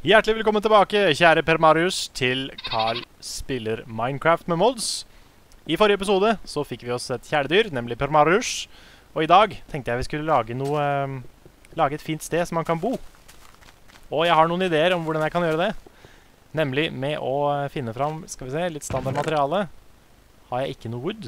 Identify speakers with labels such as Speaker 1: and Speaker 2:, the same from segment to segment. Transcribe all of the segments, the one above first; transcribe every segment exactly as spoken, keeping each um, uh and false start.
Speaker 1: Hjertelig velkommen tilbake, kjære Per Marius, til Carl spiller Minecraft med mods. I forrige episode så fikk vi oss et kjæledyr, nemlig Per Marius. Og i dag tenkte jeg vi skulle lage noe, um, lage et fint sted som man kan bo. Og jeg har noen ideer om hvordan jeg kan gjøre det. Nemlig med å finne fram, skal vi se, litt standard materiale. Har jeg ikke noe wood?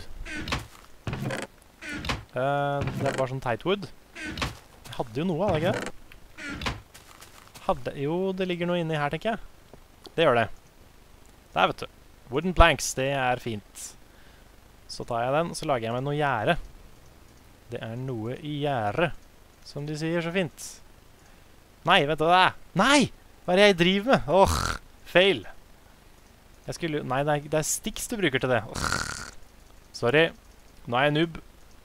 Speaker 1: Uh, det er bare sånn tight wood. Jeg hadde jo noe, hadde jeg ikke det? Hadde, jo, det ligger noe inni her, tenker jeg. Det gjør det. Der, vet du. Wooden planks, det er fint. Så tar jeg den, så lager jeg meg noe gjære. Det er noe i gjære, som de sier så fint. Nei, vet du hva det er? Nei! Hva er det jeg driver med? Åh, fail. Jeg skulle, nei, det er, det er sticks du bruker til det. Åh. Sorry, nå er jeg noob.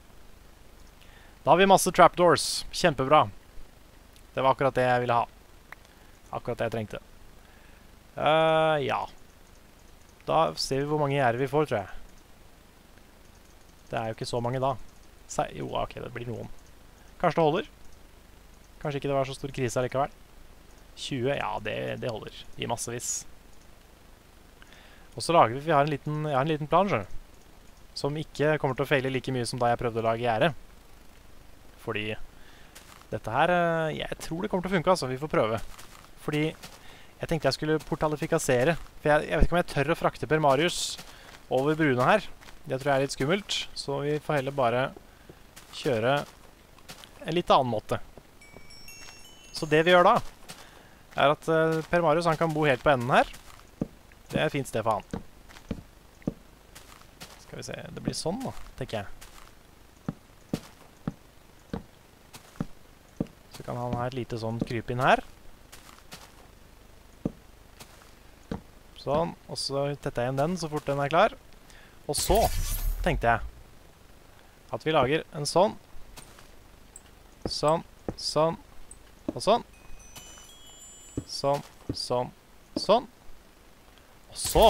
Speaker 1: Da har vi masse trapdoors. Kjempebra. Det var akkurat det jeg ville ha. Akkurat det jeg trengte. Uh, ja. Da ser vi hvor mange gjerder vi får, tror jeg. Det er jo ikke så mange da. Se, jo, ok, det blir noen. Kanskje det holder. Kanskje ikke det var så stor krise likevel. tjue, ja, det, det holder. I massevis. Og så lager vi, vi har en liten, jeg har en liten plan, skjønner du. Som ikke kommer til å feile like mye som da jeg prøvde å lage gjerde. Fordi dette her, jeg tror det kommer til å funke, altså. Vi får prøve. Fordi jeg tenkte jeg skulle portalifikasere. For jeg, jeg vet ikke om jeg tør å frakte Per Marius over bruna her. Det tror jeg er litt skummelt. Så vi får heller bare kjøre en litt annen måte. Så det vi gjør da, er at uh, Per Marius han kan bo helt på enden her. Det er et fint sted for han. Skal vi se, det blir sånn da, tenker jeg. Så kan han ha et lite sånn kryp inn her. Sånn, og så tetter jeg inn den så fort den er klar. Og så tenkte jeg at vi lager en sånn. Sånn, sånn, og sånn. Sånn, sånn, sånn. Og så.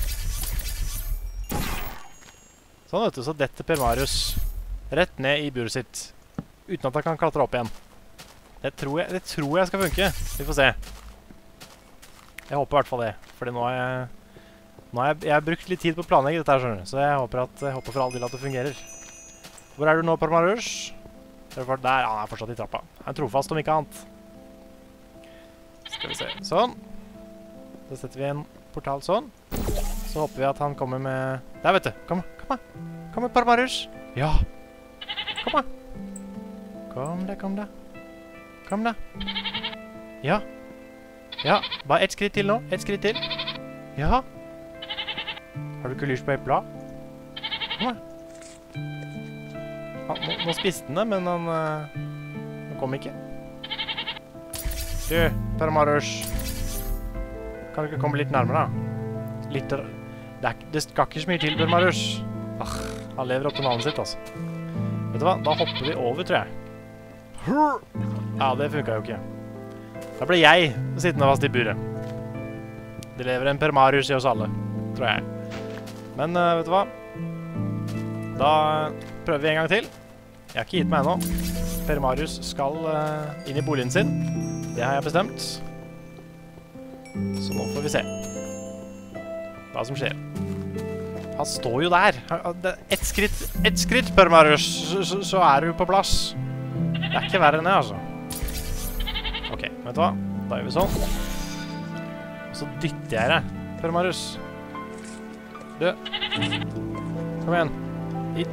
Speaker 1: Sånn, vet du, så detter Per Marius rett ned i buret sitt. Uten at han kan klatre opp igjen. Det tror jeg, det tror jeg skal funke. Vi får se. Jeg håper i hvert fall det, fordi nå har jeg, nå har jeg, jeg har brukt litt tid på å planlegge dette her, skjønner du. Så jeg håper, at, jeg håper for all del at det fungerer. Hvor er du nå, Per Marius? Der, han er fortsatt i trappa. Han er trofast om ikke annet. Skal vi se, sånn. Da setter vi en portal sånn. Så håper vi at han kommer med... Der, vet du. Kom, kom da. Kom med, Per Marius. Ja. Kom da. Kom da, kom da. Kom da. Ja. Ja, bare ett skritt til nå. Ett skritt til. Ja. Har du ikke lyst på epla? Kom da. Han, nå, nå spiste han det, men han, uh, han kom ikke. Du, Per Marius. Kan du ikke komme litt nærmere da? Litt... Det, er, det skal ikke så mye til, Per Marius. Ah, han lever opp til navnet sitt, altså. Vet du hva? Da hopper vi over, tror jeg. Ja, det funket jo ikke. Da ble jeg sittende fast i buret. Det lever en Per Marius i oss alle, tror jeg. Men, uh, vet du hva? Da prøver vi en gang til. Jeg har ikke gitt meg ennå. Per Marius skal uh, inn i boligen sin. Det har jeg bestemt. Så nå får vi se hva som skjer. Han står jo der. Et skritt, et skritt, Per Marius, så, så, så er du på plass. Det er ikke verre enn det, altså. Ok, vet du hva? Da gjør vi sånn. Og så dytter jeg deg, Per Marius. Du. Kom igjen. I.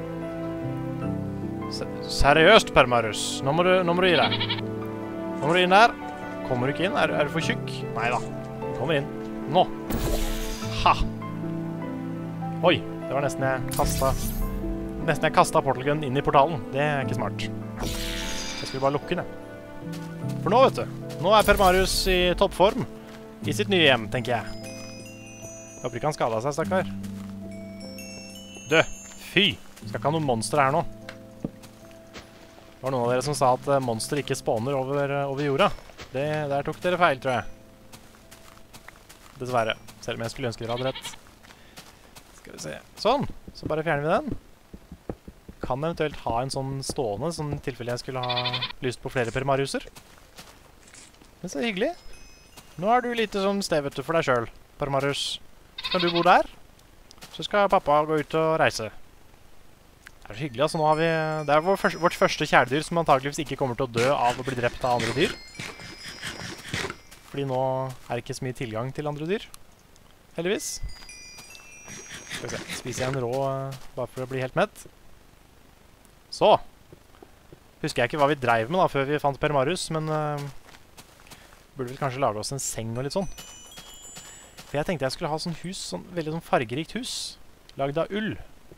Speaker 1: Seriøst, Per Marius. Nå må, du, nå må du gi deg. Nå må du inn der. Kommer du ikke inn? Er, er du for tjukk? Neida. Du kommer inn. Nå. Ha! Oi, det var nesten jeg kastet... Nesten jeg kastet portal gun inn i portalen. Det er ikke smart. Jeg skulle bare lukke den, jeg. For nå, vet du, nå er Per Marius i toppform i sitt nye hjem, tenker jeg. Jeg håper ikke han skadet seg, stakkar. Du, fy! Skal ikke ha noen monster her nå. Det var noen av dere som sa at monster ikke spawner over, over jorda. Det, der tok dere feil, tror jeg. Dessverre. Selv om jeg skulle ønske dere hadde rett. Skal vi se. Sånn! Så bare fjerner vi den. Kan eventuelt ha en sånn stående, sånn tilfelle jeg skulle ha lyst på flere Per Mariuser. Men så hyggelig. Nå har du lite sånn sted, vet du, for deg selv, Parmarus. Skal du bo der? Så skal pappa gå ut og reise. Det er så hyggelig, altså. Nå har vi... Det er vår første, vårt første kjæledyr som antageligvis ikke kommer til å dø av å bli drept av andre dyr. Fordi nå er det ikke så mye tilgang til andre dyr. Heldigvis. Skal vi se. Spiser jeg en rå uh, bare for å bli helt mett. Så. Husker jeg ikke hva vi dreiv med da, før vi fant Parmarus, men... Uh, burde vi kanskje lage oss en seng og litt sånn. For jeg tenkte jeg skulle ha sånn hus, sånn veldig sånn fargerikt hus. Lagd av ull.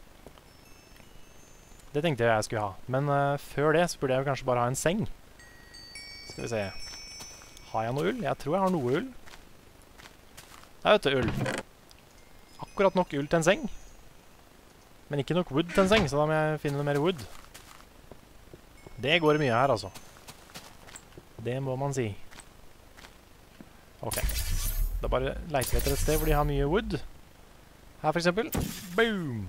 Speaker 1: Det tenkte jeg jeg skulle ha. Men uh, før det så burde jeg kanskje bare ha en seng. Skal vi se. Har jeg noe ull? Jeg tror jeg har noe ull. Der vet du, ull. Akkurat nok ull til en seng. Men ikke nok wood til en seng, så da må jeg finne noe mer wood. Det går mye her, altså. Det må man si. Ok. Da bare leter vi etter et sted hvor de har mye wood. Her for eksempel. Boom!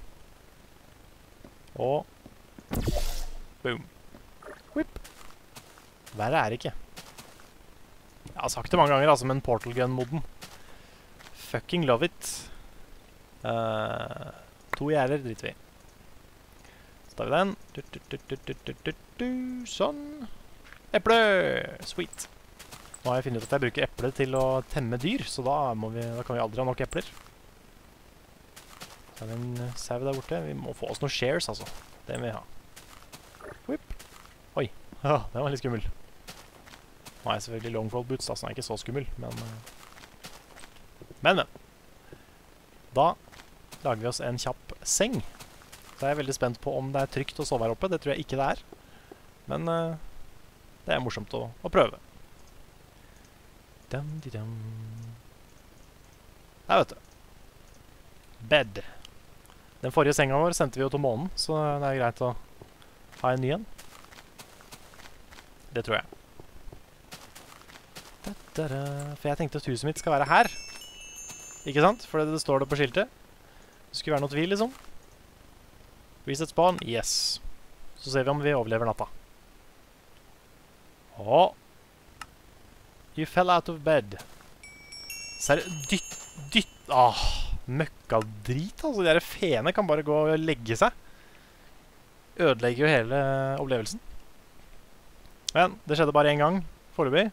Speaker 1: Og... Boom. Whip! Verre er det ikke. Jeg har sagt det mange ganger, altså, men Portal Gun-moden. Fucking love it. Uh, to gjerder driter vi. Så tar vi den. Du, du, du, du, du, du, du, du. Sånn. Eple! Sweet. Nå har jeg funnet ut at jeg bruker eple til å temme dyr, så da, må vi, da kan vi aldri ha nok epler. Så har vi en sau der borte. Vi må få oss noen shares, altså. Det må vi ha. Whip. Oi, ja, det var litt skummel. Nå er jeg selvfølgelig longfold boots, da, så den er ikke så skummel, men... Men, men. Da lager vi oss en kjapp seng. Så er jeg veldig spent på om det er trygt å sove her oppe. Det tror jeg ikke det er. Men uh, det er morsomt å, å prøve. Dum, di, dum. Der, vet du. Bed. Den forrige senga vår sendte vi jo til månen, så det er greit å ha en ny en. Det tror jeg. Da, da, da. For jeg tenkte at huset mitt skal være her. Ikke sant? For det står det på skiltet. Det skulle være noe tvil, liksom. Reset spawn. Yes. Så ser vi om vi overlever natta. Åh. You fell out of bed. Ser dytt, dytt. Åh, møkkadrit, altså. De der fene kan bare gå og legge seg. Ødelegger jo hele opplevelsen. Men det skjedde bare en gang, foreløpig.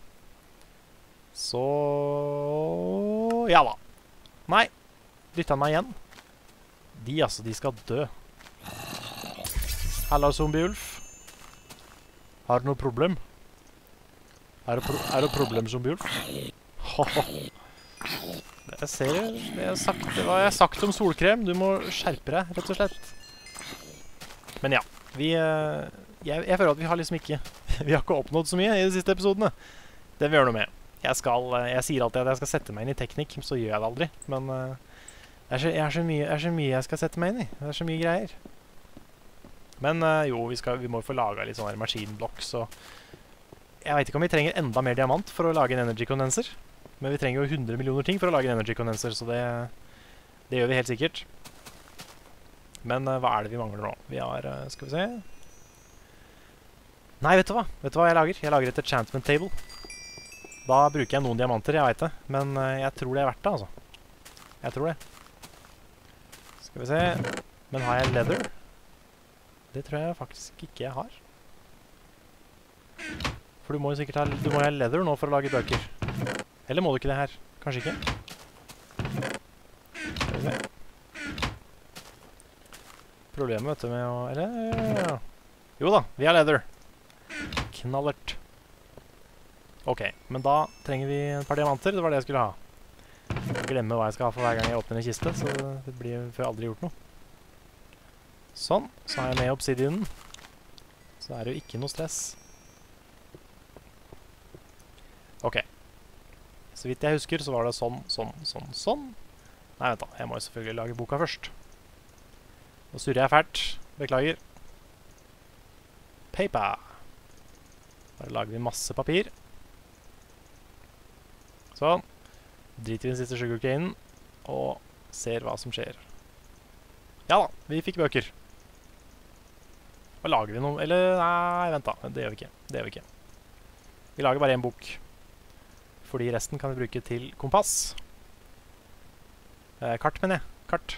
Speaker 1: Så... Ja da. Nei. Dyttet han meg igjen. De, altså, de skal dø. Halla, zombie-ulf. Har du noe problem? Er det, pro er det problem, zombie-ulf? Jeg ser jo, det jeg sagt, det var jeg sagt om solkrem. Du må skjerpe deg, rett og slett. Men ja, vi... Uh, jeg, jeg føler at vi har liksom ikke... Vi har ikke oppnådd så mye i de siste episodene. Det vil vi gjøre noe med. Jeg, skal, jeg sier alltid at jeg skal sette meg inn i teknikk, så gjør jeg det aldri. Men uh, det er så, jeg er så mye, er så mye jeg skal sette meg inn i. Det er så mye greier. Men uh, jo, vi, skal, vi må jo få laget litt sånne maskinblocks. Og jeg vet ikke om vi trenger enda mer diamant for å lage en energy condenser. Men vi trenger jo hundre millioner ting for å lage en energy condenser, så det, det gjør vi helt sikkert. Men uh, hva er det vi mangler nå? Vi har, uh, skal vi se... Nei, vet du hva? Vet du hva jeg lager? Jeg lager et enchantment table. Da bruker jeg noen diamanter, jeg vet det. Men uh, jeg tror det er verdt det, altså. Jeg tror det. Skal vi se. Men har jeg leather? Det tror jeg faktisk ikke jeg har. For du må jo sikkert ha, du må ha leather nå for å lage bøker. Eller må du ikke det her? Kanskje ikke? Skal vi se. Problemet, vet du, med å... Eller... Jo da, vi har leather. Knallert. Ok, men da trenger vi et par diamanter. Det var det jeg skulle ha. Jeg glemmer hva jeg skal ha for hver gang jeg åpner en kiste, så det blir for jeg aldri gjort noe. Sånn, så har jeg med obsidianen. Så er det jo ikke noe stress. Ok. Så vidt jeg husker så var det sånn, sånn, sånn, sånn. Nei, vent da, jeg må jo selvfølgelig lage boka først. Nå surrer jeg fælt. Beklager. Paper. Da lager vi masse papir. Sånn. Driter vi den siste sugarcanen, og ser hva som skjer. Ja da, vi fikk bøker. Og lager vi noe, eller nei, vent da, det gjør vi ikke. Det gjør vi ikke. Vi lager bare en bok. fordi resten kan vi bruke til kompass. Eh, kart, mener jeg. Kart.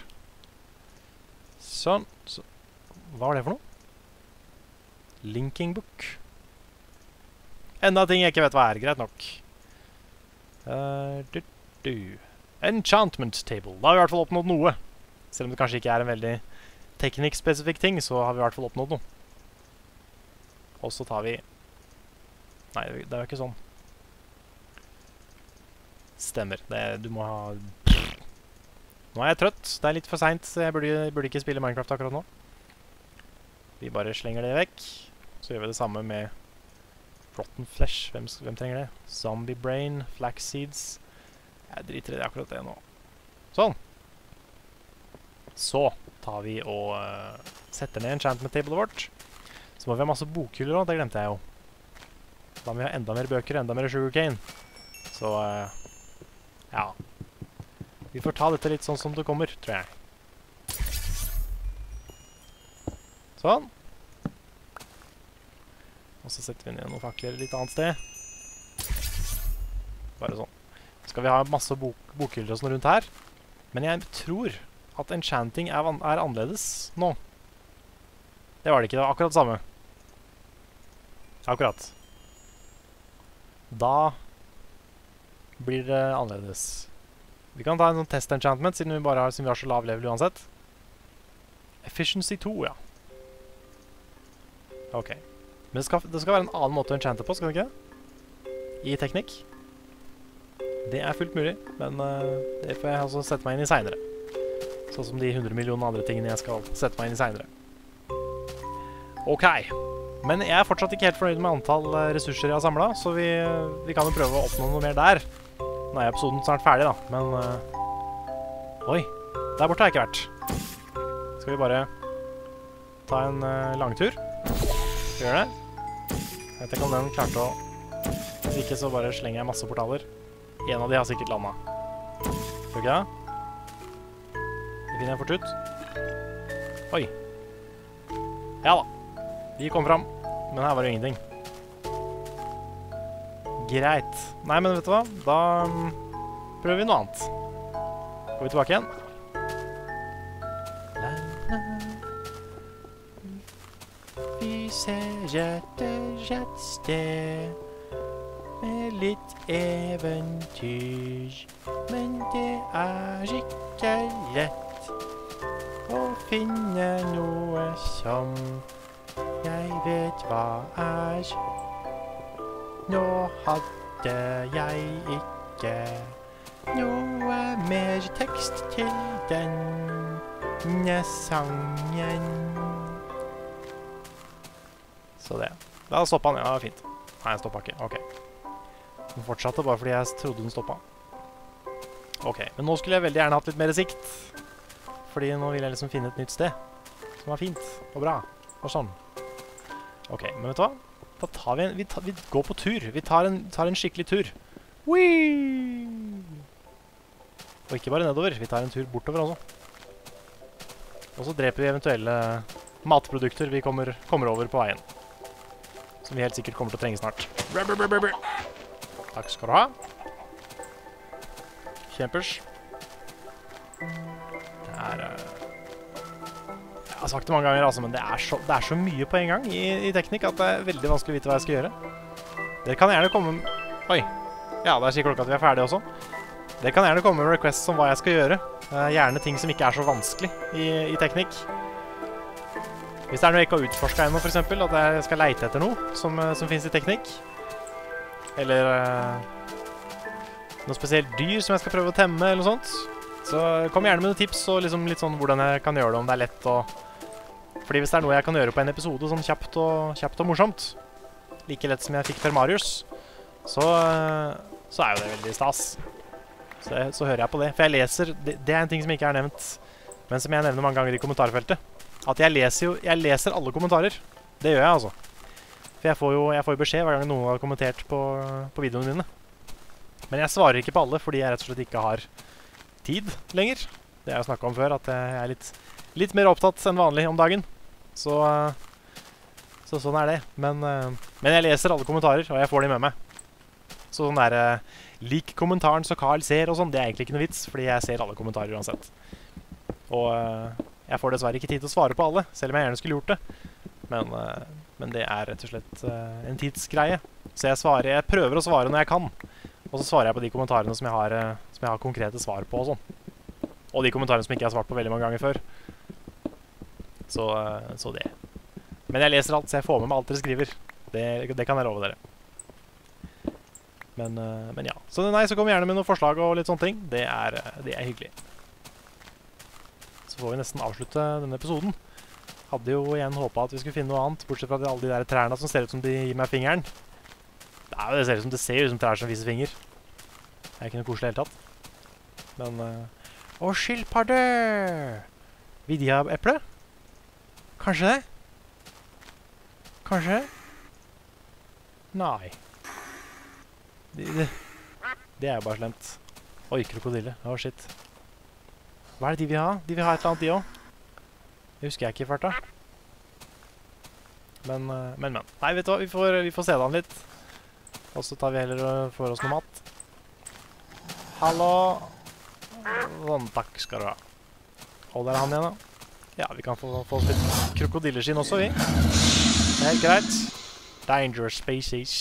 Speaker 1: Sånn. Så. Hva var det for noe? Linking book. Enda ting jeg ikke vet hva er. Greit nok. Uh, du, du. Enchantment table. Da har vi i hvert fall oppnådd noe. Selv om det kanskje ikke er en veldig teknikk-spesifik ting, så har vi i hvert fall oppnådd noe. Og så tar vi... Nei, det er jo ikke sånn. Stemmer. Det, du må ha... Nå er jeg trøtt. Det er litt for sent, så jeg burde, burde ikke spille Minecraft akkurat nå. Vi bare slenger det vekk. Så gjør vi det samme med Rotten Flesh. Hvem, hvem trenger det? Zombie Brain, Flax Seeds. Jeg driter i det akkurat det nå. Sånn. Så tar vi og uh, setter ned enchantment tablet vårt. Så må vi ha masse bokhyller også, det glemte jeg jo. Da må vi ha enda mer bøker, enda mer sugarcane. Så, uh, ja. Vi får ta dette litt sånn som det kommer, tror jeg. Sånn. Og så setter vi ned noen fakler litt annet sted. Bare sånn. Skal vi ha masse bok bokhyller og sånn rundt her. Men jeg tror at enchanting er, er annerledes nå. Det var det ikke, det var akkurat det samme. Akkurat. Da blir det annerledes. Vi kan ta en sånn test enchantment, siden vi bare har, siden vi har så lav level uansett. Efficiency to, ja. Ok. Men det skal, det skal være en annen måte å enchante på, skal det ikke? I teknikk. Det er fullt mulig, men uh, det får jeg altså sette meg inn i senere. Sånn som de hundre millioner andre tingene jeg skal sette meg inn i senere. Ok. Men jeg er fortsatt ikke helt fornøyd med antall uh, ressurser jeg har samlet, så vi, vi kan jo prøve å oppnå noe mer der. Nå er episoden snart ferdig da, men... Uh, oi, der borte har jeg ikke vært. Skal vi bare ta en uh, langtur? Skal vi gjøre det? Jeg vet ikke om den klarte å... Hvis ikke så bare slenger jeg masse portaler. En av de har sikkert landet. Tror ikke det? Det finner jeg fort ut. Oi. Ja da. De kom fram. Men her var det jo ingenting. Greit. Nei, men vet du hva? Da um, prøver vi noe annet. Går vi tilbake igjen? Vi ser etter et sted med litt eventyr, men det er ikke lett å finne noe som jeg vet hva er. Nå hadde jeg ikke noe mer tekst til denne sangen. Så det. Da stoppet han, ja, det var fint. Nei, jeg stoppet ikke, ok. Den fortsatte bare fordi jeg trodde den stoppet. Ok, men nå skulle jeg veldig gjerne hatt litt mer sikt. Fordi nå vil jeg liksom finne et nytt sted. Som var fint og bra. Og sånn. Ok, men vet du hva? Da tar vi en... Vi, tar, vi går på tur. Vi tar en, tar en skikkelig tur. Whee! Og ikke bare nedover. Vi tar en tur bortover også. Og så dreper vi eventuelle matprodukter vi kommer, kommer over på veien. Som vi helt sikkert kommer til å trenge snart. Takk skal du ha. Kjempers. Det er... Uh, jeg har sagt det mange ganger, altså, men det er, så, det er så mye på en gang i, i teknikk at det er veldig vanskelig å vite hva jeg skal gjøre. Dere kan gjerne komme... Oi. Ja, det er sikkert klokka at vi er ferdige også. Dere kan gjerne komme med requests om hva jeg skal gjøre. Uh, gjerne ting som ikke er så vanskelig i, i teknikk. Hvis det er noe jeg ikke har utforsket ennå, for eksempel, at jeg skal leite etter noe som, uh, som finnes i teknikk. Eller uh, noe spesielt dyr som jeg skal prøve å temme, eller noe sånt. Så kom gjerne med noen tips, og liksom litt sånn hvordan jeg kan gjøre det, om det er lett og... Fordi hvis det er noe jeg kan gjøre på en episode, sånn kjapt og, kjapt og morsomt, like lett som jeg fikk Per Marius, så, uh, så er jo det veldig stas. Så, så hører jeg på det. For jeg leser, det, det er en ting som ikke er nevnt, men som jeg nevner mange ganger i kommentarfeltet. At jeg leser jo, jeg leser alle kommentarer. Det gjør jeg altså. For jeg får jo jeg får jo beskjed hver gang noen har kommentert på, på videoene mine. Men jeg svarer ikke på alle, fordi jeg rett og slett ikke har tid lenger. Det har jeg snakket om før, at jeg er litt, litt mer opptatt enn vanlig om dagen. Så, så sånn er det. Men, men jeg leser alle kommentarer, og jeg får de med meg. Så sånn der eh, lik kommentaren så Carl ser og sånn, det er egentlig ikke noe vits, fordi jeg ser alle kommentarer uansett. Og eh, jeg får dessverre ikke tid til å svare på alle, selv om jeg gjerne skulle gjort det. Men, eh, men det er rett og slett eh, en tidsgreie. Så jeg, svarer, jeg prøver å svare når jeg kan. Og så svarer jeg på de kommentarene som jeg har, eh, som jeg har konkrete svar på og sånn. Og de kommentarene som ikke jeg har svart på veldig mange ganger før. Så, eh, så det. Men jeg leser alt, så jeg får med meg alt dere skriver. Det, det kan jeg love dere. Men, uh, men ja. Så nei, så kom gjerne med noen forslag og litt sånne ting. Det er, det er hyggelig. Så får vi nesten avslutte denne episoden. Hadde jo igjen håpet at vi skulle finne noe annet, bortsett fra alle de der trærne som ser ut som de gir meg fingeren. Det, er jo, det ser ut som det ser ut som trær som viser finger. Det er ikke noe koselig helt tatt. Men... Uh, å, skilpadde! Vil de ha eple? Kanskje det? Kanskje? Nei. Det, det, det er jo bare slemt. Oi, krokodille. Å, shit. Hva er det de vil ha? De vil ha et eller annet, de også. Det husker jeg ikke i farta. Men, men, men. Nei, vet du hva? Vi får, vi får se det an litt. Og så tar vi heller og får oss noe mat. Hallo. Sånn, takk skal du ha. Hold der han igjen, da. Ja, vi kan få, få oss litt krokodilleskinn også, vi. Det er helt greit. Dangerous species.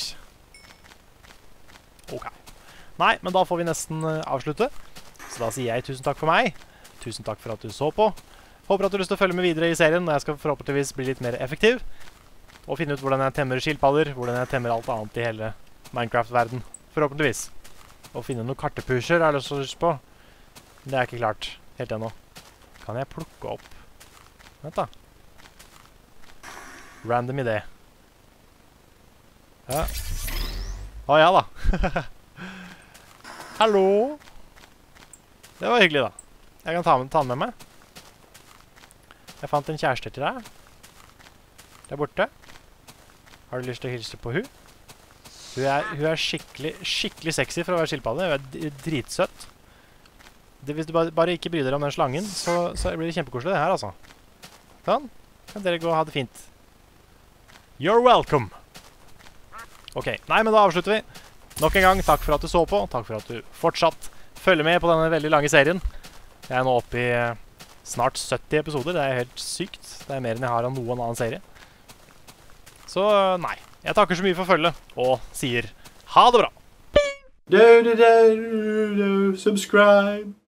Speaker 1: Ok. Nei, men da får vi nesten uh, avslutte. Så da sier jeg tusen takk for meg. Tusen takk for at du så på. Håper at du har lyst til å følge med videre i serien, og jeg skal forhåpentligvis bli litt mer effektiv. Og finne ut hvordan jeg temmer skilpadder, hvordan jeg temmer alt annet i hele Minecraft-verden. Forhåpentligvis. Og finne noen kartepusher jeg har lyst til på. Det er ikke klart helt ennå. Kan jeg plukke opp? Vent da. Random idé. Ja. Å ja da. Hallo. Det var hyggelig da. Jeg kan ta, med, ta den med meg. Jeg fant en kjæreste til deg. Der borte. Har du lyst til å hilse på hun? Hun er, hun er skikkelig, skikkelig sexy for å være skilpadde. Hun er dritsøtt. Det, hvis du bare, bare ikke bryr dere om den slangen, så, så blir det kjempekoselig det her, altså. Sånn. Kan dere gå og ha det fint. You're welcome! Ok, nei, men da avslutter vi. Nok en gang, takk for at du så på. Takk for at du fortsatt følger med på denne veldig lange serien. Jeg er nå oppe i eh, snart sytti episoder. Det er helt sykt. Det er mer enn jeg har av noen annen serie. Så nei, jeg takker så mye for følget, og sier ha det bra! Do, do, do, do, do, subscribe!